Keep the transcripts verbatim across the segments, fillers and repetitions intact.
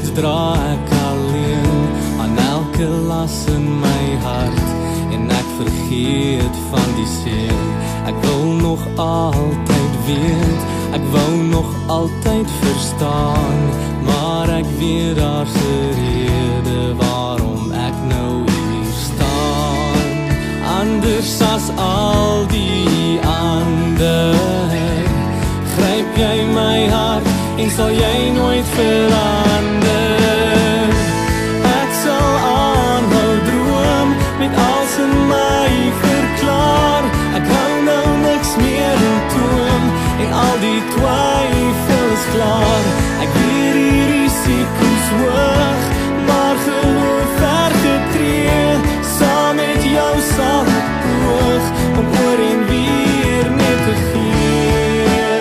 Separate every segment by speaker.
Speaker 1: Steeds dra ek alleen aan elke las in my hart, en ek vergeet van die seën. Ek wil nog altyd weet, ek wou nog altyd verstaan, maar ek weet daar's 'n rede waarom ek nou hier staan. Anders as al die ander, gryp jy my hart en sal jy nooit verander. Ek sal aanhou droom, met als in my verklaar. Ek hou nou niks meer in toom, en al die twyfel is klaar. Ek weet die risiko's hoog, maar geloof vergetree. Saam met jou sal ek poog, om oor en weer net te gee.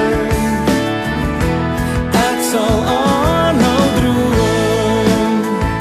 Speaker 1: Ek sal aanhou droom.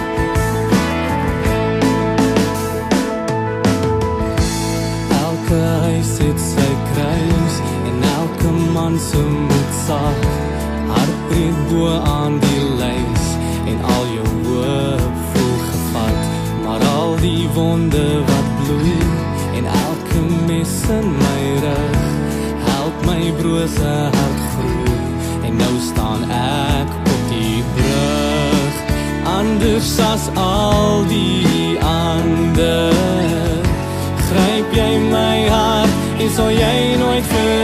Speaker 1: Elke huis het sy kruis, en elke man se moed sag. Hart breek bo aan die lys, en al jou hoop voel gevat. Maar al die wonde wat bloei, en elke mes in my rug, help my brose hart groei. En nou staan ek op die brug, anders as al die ander. Gryp jy my hart, en sal jy nooit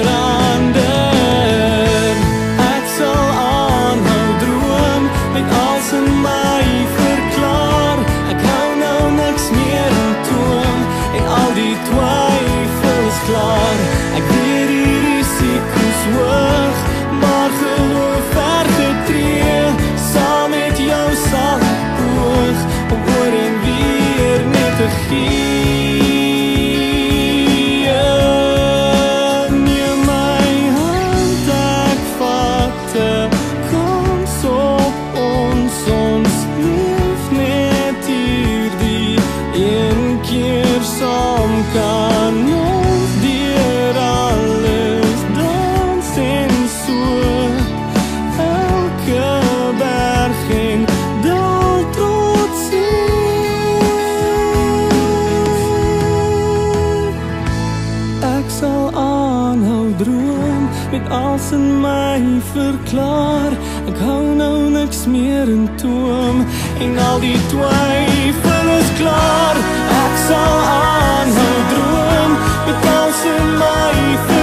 Speaker 1: verander. Ek sal aanhou droom, met als in my verklaar. Ek hou nou niks meer in toom, en al die twyfel is klaar. Ek weet die risiko's hoog, maar geloof vergetree. Saam met jou sal ek poog, om oor en weer net te gee. Neem my hand, ek vat 'n kans op ons, ons leef net hierdie een keer saam. Kan ons deur alles dans en so, elke berg en dal trots sien. Ek sal aanhou droom, met als in my verklaar. Ek hou nou niks meer in toom, en al die twyfel is klaar. Ek sal aanhou droom, met als in my verklaar.